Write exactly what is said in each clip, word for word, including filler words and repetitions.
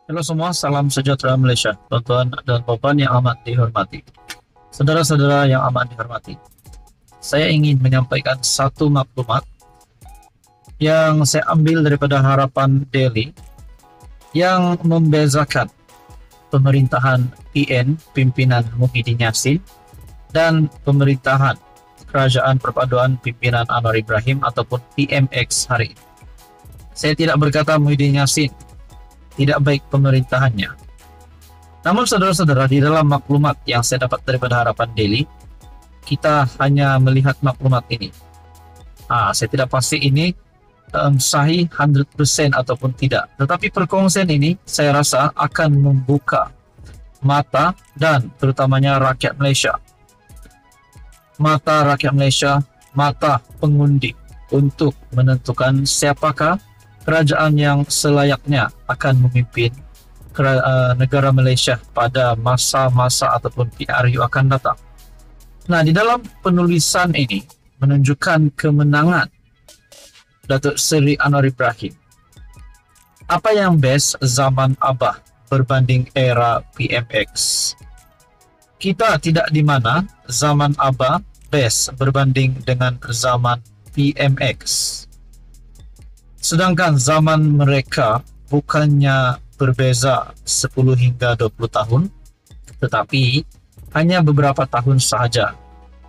Halo semua, salam sejahtera Malaysia, tuan-tuan dan puan yang amat dihormati. Saudara-saudara yang amat dihormati, saya ingin menyampaikan satu maklumat yang saya ambil daripada Harapan Daily yang membezakan pemerintahan P N, pimpinan Muhyiddin Yassin, dan pemerintahan Kerajaan Perpaduan Pimpinan Anwar Ibrahim ataupun P M X hari ini. Saya tidak berkata Muhyiddin Yassin tidak baik pemerintahannya. Namun saudara-saudara, di dalam maklumat yang saya dapat daripada Harapan Daily, kita hanya melihat maklumat ini. Ah, saya tidak pasti ini um, sahih seratus persen ataupun tidak. Tetapi perkongsian ini saya rasa akan membuka mata dan terutamanya rakyat Malaysia. Mata rakyat Malaysia, mata pengundi untuk menentukan siapakah kerajaan yang selayaknya akan memimpin negara Malaysia pada masa-masa ataupun P R U akan datang. Nah, di dalam penulisan ini menunjukkan kemenangan Datuk Seri Anwar Ibrahim. Apa yang best zaman Abah berbanding era P M X? Kita tidak di mana zaman Abah best berbanding dengan zaman P M X. Sedangkan zaman mereka bukannya berbeza sepuluh hingga dua puluh tahun, tetapi hanya beberapa tahun sahaja.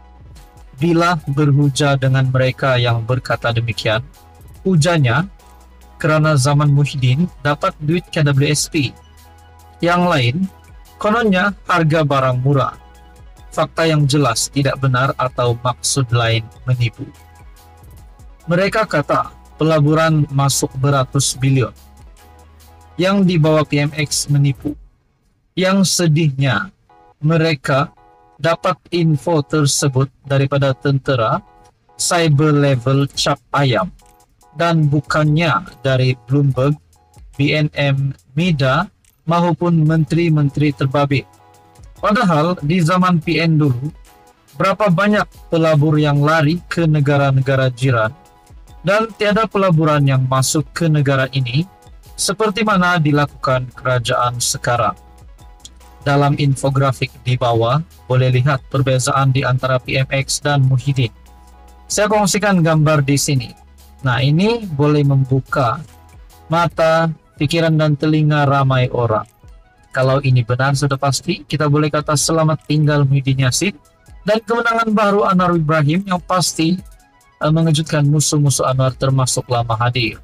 Bila berhujah dengan mereka yang berkata demikian, hujahnya kerana zaman Muhyiddin dapat duit K W S P. Yang lain, kononnya harga barang murah. Fakta yang jelas tidak benar atau maksud lain menipu. Mereka kata pelaburan masuk beratus bilion. Yang di bawah P M X menipu. Yang sedihnya, mereka dapat info tersebut daripada tentera cyber level cap ayam dan bukannya dari Bloomberg, B N M, Mida maupun menteri-menteri terbabit. Padahal di zaman P N dulu, berapa banyak pelabur yang lari ke negara-negara jiran dan tiada pelaburan yang masuk ke negara ini seperti mana dilakukan kerajaan sekarang. Dalam infografik di bawah boleh lihat perbezaan di antara P M X dan Muhyiddin. Saya kongsikan gambar di sini. Nah, ini boleh membuka mata, pikiran dan telinga ramai orang. Kalau ini benar sudah pasti kita boleh kata selamat tinggal Muhyiddin Yassin dan kemenangan baru Anwar Ibrahim yang pasti mengejutkan musuh-musuh Anwar termasuklah Mahathir.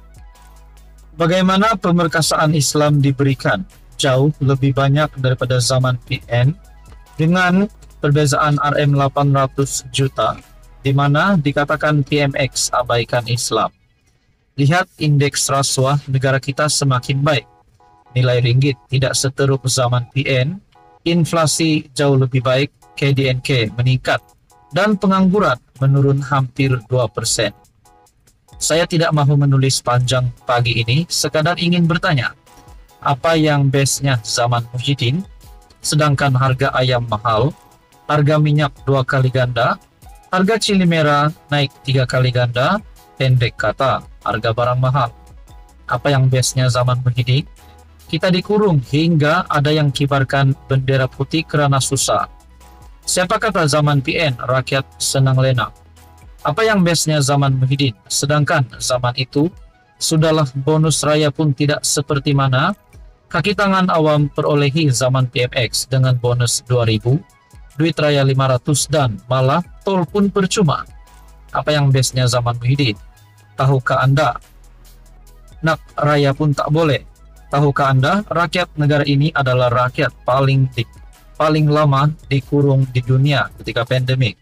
Bagaimana pemerkasaan Islam diberikan jauh lebih banyak daripada zaman P N dengan perbezaan R M lapan ratus juta di mana dikatakan P M X abaikan Islam. Lihat indeks rasuah negara kita semakin baik. Nilai ringgit tidak seteruk zaman P N, inflasi jauh lebih baik, K D N K meningkat dan pengangguran menurun hampir dua persen. Saya tidak mahu menulis panjang pagi ini, sekadar ingin bertanya, apa yang bestnya zaman Muhyiddin, sedangkan harga ayam mahal, harga minyak dua kali ganda, harga cili merah naik tiga kali ganda, pendek kata, harga barang mahal. Apa yang bestnya zaman Muhyiddin? Kita dikurung hingga ada yang kibarkan bendera putih kerana susah. Siapa kata zaman P N rakyat senang lena? Apa yang bestnya zaman Muhyiddin? Sedangkan zaman itu, sudahlah bonus raya pun tidak seperti mana kaki tangan awam perolehi zaman P M X dengan bonus dua ribu, duit raya lima ratus dan malah tol pun percuma. Apa yang bestnya zaman Muhyiddin? Tahukah Anda? Nak raya pun tak boleh. Tahukah Anda, rakyat negara ini adalah rakyat paling di, paling lama dikurung di dunia ketika pandemik.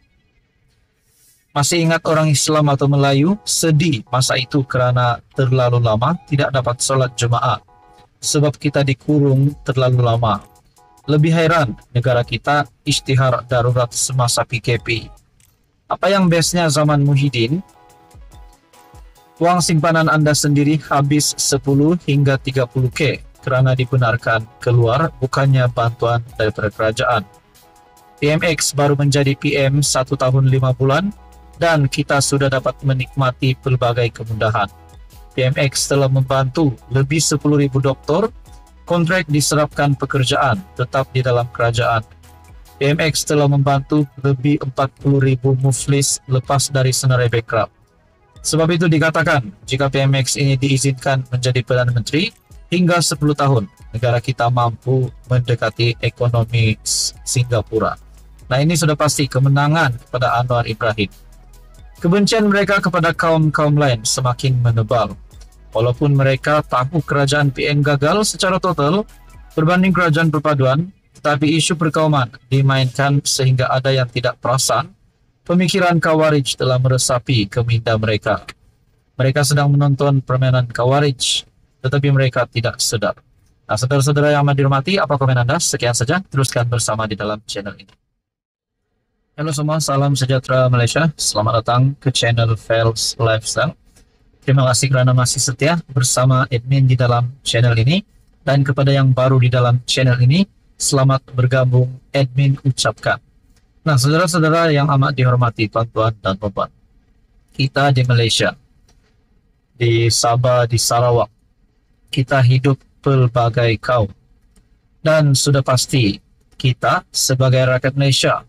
Masih ingat orang Islam atau Melayu sedih masa itu kerana terlalu lama tidak dapat sholat Jumaat sebab kita dikurung terlalu lama. Lebih heran negara kita isytihar darurat semasa P K P. Apa yang bestnya zaman Muhyiddin? Uang simpanan Anda sendiri habis sepuluh hingga tiga puluh K kerana dibenarkan keluar bukannya bantuan daripada kerajaan. P M X baru menjadi P M satu tahun lima bulan dan kita sudah dapat menikmati pelbagai kemudahan. P M X telah membantu lebih sepuluh ribu doktor, kontrak diserapkan pekerjaan tetap di dalam kerajaan. P M X telah membantu lebih empat puluh ribu muflis lepas dari senarai bankrupt. Sebab itu dikatakan, jika P M X ini diizinkan menjadi Perdana Menteri, hingga sepuluh tahun, negara kita mampu mendekati ekonomi Singapura. Nah, ini sudah pasti kemenangan kepada Anwar Ibrahim. Kebencian mereka kepada kaum-kaum lain semakin menebal. Walaupun mereka tahu kerajaan P N gagal secara total berbanding kerajaan perpaduan, tetapi isu perkauman dimainkan sehingga ada yang tidak perasan. Pemikiran Khawarij telah meresapi ke minda mereka. Mereka sedang menonton permainan Khawarij, tetapi mereka tidak sedar. Nah, saudara-saudara yang amat dihormati, apa komen Anda? Sekian saja, teruskan bersama di dalam channel ini. Halo semua, salam sejahtera Malaysia. Selamat datang ke channel Fels Lifestyle. Terima kasih kerana masih setia bersama admin di dalam channel ini. Dan kepada yang baru di dalam channel ini, selamat bergabung admin ucapkan. Nah, saudara-saudara yang amat dihormati, tuan-tuan dan puan-puan, kita di Malaysia, di Sabah, di Sarawak, kita hidup pelbagai kaum. Dan sudah pasti kita sebagai rakyat Malaysia,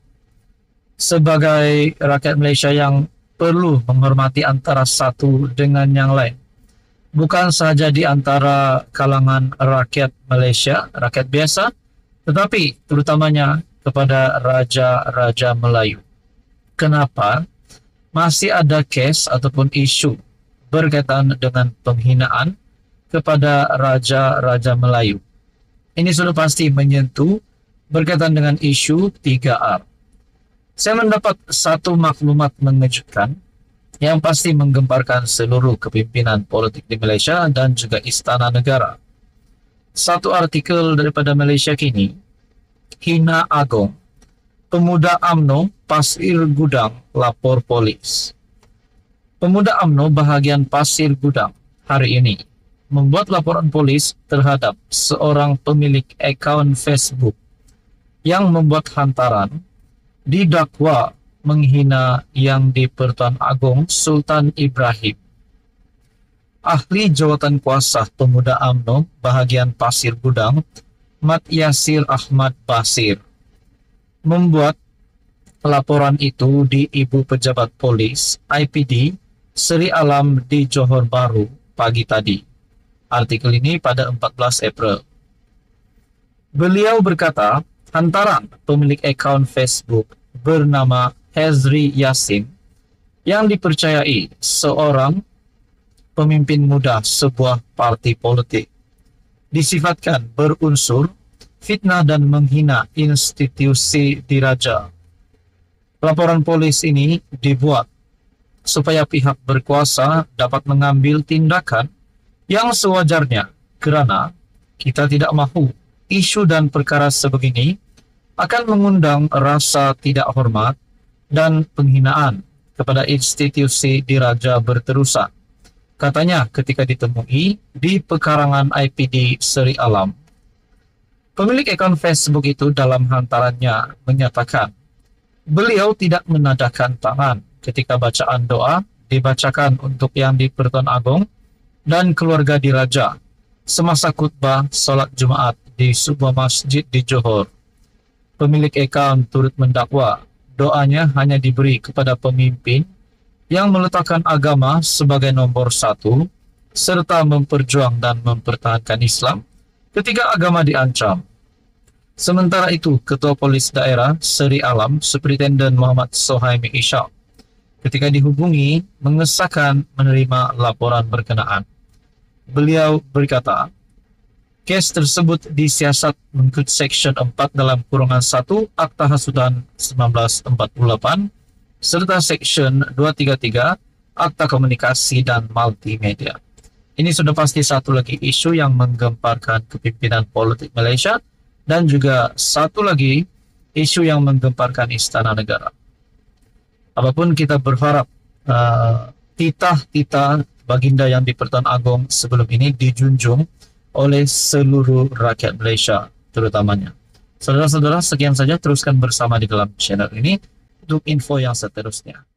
sebagai rakyat Malaysia yang perlu menghormati antara satu dengan yang lain. Bukan sahaja di antara kalangan rakyat Malaysia, rakyat biasa, tetapi terutamanya kepada raja-raja Melayu. Kenapa? Masih ada kes ataupun isu berkaitan dengan penghinaan kepada raja-raja Melayu. Ini sudah pasti menyentuh berkaitan dengan isu tiga R. Saya mendapat satu maklumat mengejutkan yang pasti menggemparkan seluruh kepimpinan politik di Malaysia dan juga istana negara. Satu artikel daripada Malaysia Kini, hina Agong, pemuda U M N O Pasir Gudang lapor polis. Pemuda U M N O bahagian Pasir Gudang hari ini membuat laporan polis terhadap seorang pemilik akaun Facebook yang membuat hantaran didakwa menghina Yang di-Pertuan Agong Sultan Ibrahim. Ahli Jawatan Kuasa Pemuda U M N O bahagian Pasir Gudang, Mat Yasir Ahmad Basir, membuat laporan itu di Ibu Pejabat Polis I P D Seri Alam di Johor Bahru pagi tadi. Artikel ini pada empat belas April. Beliau berkata, hantaran pemilik akaun Facebook bernama Hezri Yassin yang dipercayai seorang pemimpin muda sebuah parti politik disifatkan berunsur fitnah dan menghina institusi diraja. Laporan polis ini dibuat supaya pihak berkuasa dapat mengambil tindakan yang sewajarnya, kerana kita tidak mahu isu dan perkara sebegini akan mengundang rasa tidak hormat dan penghinaan kepada institusi diraja berterusan. Katanya ketika ditemui di pekarangan I P D Seri Alam. Pemilik akaun Facebook itu dalam hantarannya menyatakan beliau tidak menadahkan tangan ketika bacaan doa dibacakan untuk Yang di-Pertuan Agong dan keluarga diraja semasa khutbah solat Jumaat di sebuah masjid di Johor. Pemilik akaun turut mendakwa doanya hanya diberi kepada pemimpin yang meletakkan agama sebagai nombor satu, serta memperjuang dan mempertahankan Islam ketika agama diancam. Sementara itu, Ketua Polis Daerah Seri Alam, Superintenden Muhammad Sohaimi Ishak, ketika dihubungi, mengesahkan menerima laporan berkenaan. Beliau berkata, kes tersebut disiasat mengikut Seksyen empat dalam kurungan satu Akta Hasutan seribu sembilan ratus empat puluh delapan, serta Seksyen dua tiga tiga Akta Komunikasi dan Multimedia. Ini sudah pasti satu lagi isu yang menggemparkan kepimpinan politik Malaysia dan juga satu lagi isu yang menggemparkan istana negara. Apapun kita berharap uh, titah-titah baginda Yang di-Pertuan Agong sebelum ini dijunjung oleh seluruh rakyat Malaysia terutamanya. Saudara-saudara, sekian saja, teruskan bersama di dalam channel ini untuk info yang seterusnya.